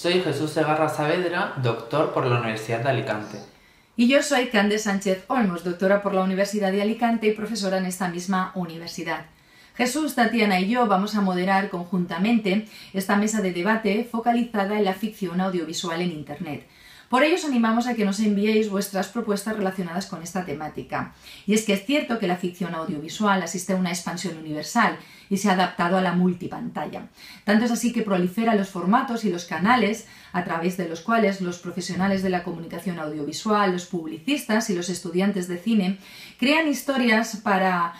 Soy Jesús Segarra Saavedra, doctor por la Universidad de Alicante. Y yo soy Cande Sánchez Olmos, doctora por la Universidad de Alicante y profesora en esta misma universidad. Jesús, Tatiana y yo vamos a moderar conjuntamente esta mesa de debate focalizada en la ficción audiovisual en Internet. Por ello os animamos a que nos enviéis vuestras propuestas relacionadas con esta temática. Y es que es cierto que la ficción audiovisual asiste a una expansión universal y se ha adaptado a la multipantalla. Tanto es así que proliferan los formatos y los canales a través de los cuales los profesionales de la comunicación audiovisual, los publicistas y los estudiantes de cine crean historias para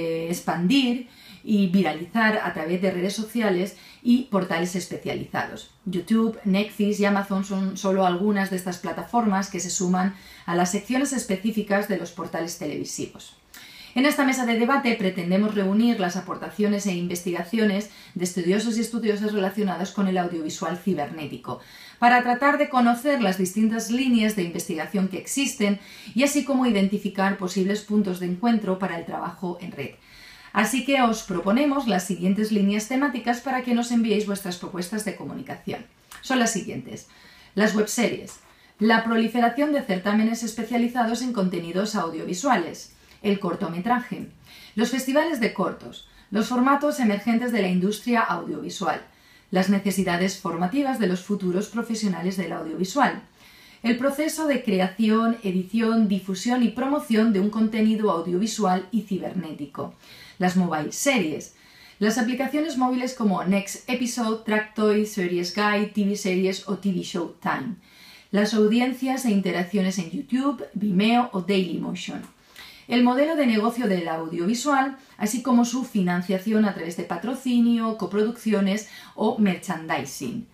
expandir y viralizar a través de redes sociales y portales especializados. YouTube, Netflix y Amazon son solo algunas de estas plataformas que se suman a las secciones específicas de los portales televisivos. En esta mesa de debate pretendemos reunir las aportaciones e investigaciones de estudiosos y estudiosas relacionados con el audiovisual cibernético, para tratar de conocer las distintas líneas de investigación que existen y así como identificar posibles puntos de encuentro para el trabajo en red. Así que os proponemos las siguientes líneas temáticas para que nos enviéis vuestras propuestas de comunicación. Son las siguientes: las webseries, la proliferación de certámenes especializados en contenidos audiovisuales, el cortometraje, los festivales de cortos, los formatos emergentes de la industria audiovisual, las necesidades formativas de los futuros profesionales del audiovisual, el proceso de creación, edición, difusión y promoción de un contenido audiovisual y cibernético, las mobile series, las aplicaciones móviles como Next Episode, Tractoy, Series Guide, TV Series o TV Show Time, las audiencias e interacciones en YouTube, Vimeo o Dailymotion, el modelo de negocio del audiovisual, así como su financiación a través de patrocinio, coproducciones o merchandising,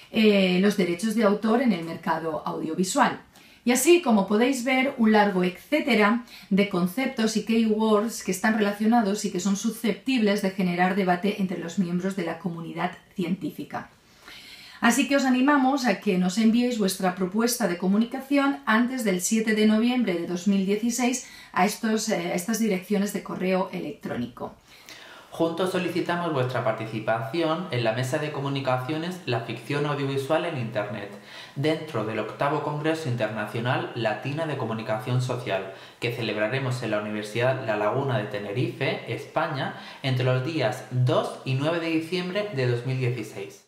los derechos de autor en el mercado audiovisual. Y así, como podéis ver, un largo etcétera de conceptos y keywords que están relacionados y que son susceptibles de generar debate entre los miembros de la comunidad científica. Así que os animamos a que nos enviéis vuestra propuesta de comunicación antes del 7 de noviembre de 2016 a estas direcciones de correo electrónico. Juntos solicitamos vuestra participación en la mesa de comunicaciones La ficción audiovisual en Internet, dentro del 8º Congreso Internacional Latina de Comunicación Social, que celebraremos en la Universidad La Laguna de Tenerife, España, entre los días 2 y 9 de diciembre de 2016.